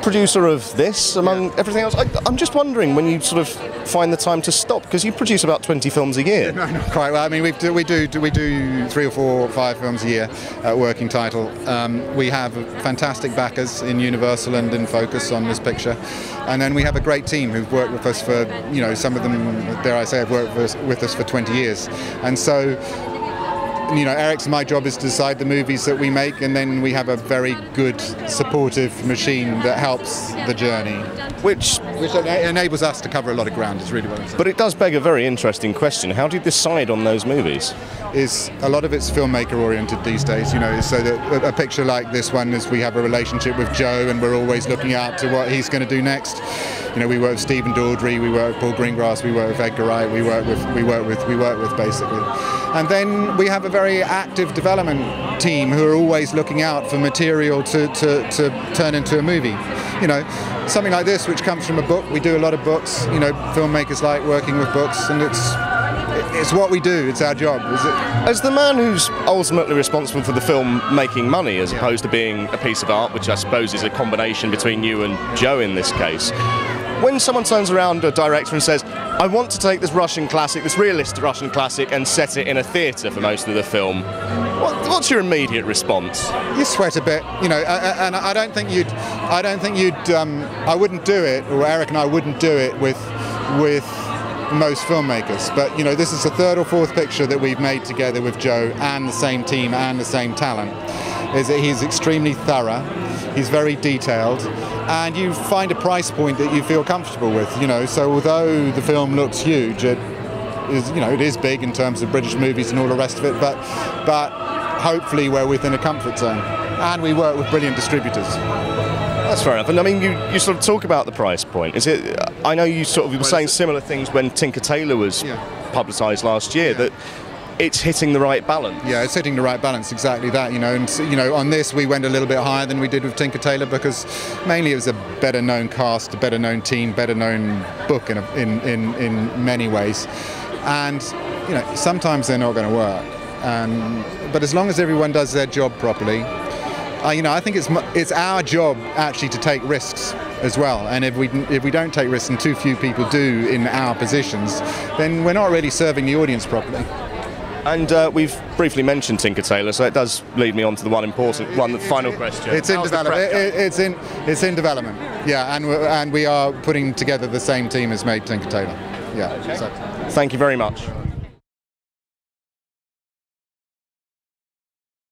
producer of this, among everything else. I'm just wondering when you sort of find the time to stop, because you produce about 20 films a year. No, not quite. Well, I mean, we do 3 or 4 or 5 films a year at working title. We have fantastic backers in Universal and in Focus on this picture, and then we have a great team who've worked with us for, you know, some of them, dare I say, have worked with us for 20 years, and so, you know, Eric's and my job is to decide the movies that we make, and then we have a very good supportive machine that helps the journey, which enables us to cover a lot of ground. Is really what I'm saying. But it does beg a very interesting question. How do you decide on those movies? Is a lot of it's filmmaker oriented these days, you know, so that a picture like this one is we have a relationship with Joe and we're always looking out to what he's going to do next. You know, we work with Stephen Daldry, we work with Paul Greengrass, we work with Edgar Wright, we work with basically. And then we have a very active development team who are always looking out for material to turn into a movie. You know, something like this, which comes from a book. We do a lot of books. You know, filmmakers like working with books, and it's what we do. It's our job. Is it? As the man who's ultimately responsible for the film making money, as opposed to being a piece of art, which I suppose is a combination between you and Joe in this case, when someone turns around to a director and says, I want to take this Russian classic, this realistic Russian classic, and set it in a theatre for most of the film, what's your immediate response? You sweat a bit, you know, and I wouldn't do it, or Eric and I wouldn't do it with most filmmakers, but you know, this is the 3rd or 4th picture that we've made together with Joe and the same team and the same talent. Is that he's extremely thorough, he's very detailed, and you find a price point that you feel comfortable with, you know. So although the film looks huge, it is big in terms of British movies and all the rest of it, but hopefully we're within a comfort zone, and we work with brilliant distributors. That's fair enough. And I mean, you sort of talk about the price point. Is it? I know you sort of were saying similar things when Tinker Tailor was publicised last year, that it's hitting the right balance. Yeah, it's hitting the right balance, exactly that, you know. And you know, on this we went a little bit higher than we did with Tinker Tailor because mainly it was a better known cast, a better known team, better known book in many ways. And you know, sometimes they're not going to work. But as long as everyone does their job properly, you know, I think it's our job actually to take risks as well. And if we don't take risks, and too few people do in our positions, then we're not really serving the audience properly. And we've briefly mentioned Tinker Tailor, so it does lead me on to the the final question. It's in development. It's in development. Yeah, and we are putting together the same team as made Tinker Tailor. Yeah. Okay. So. Thank you very much.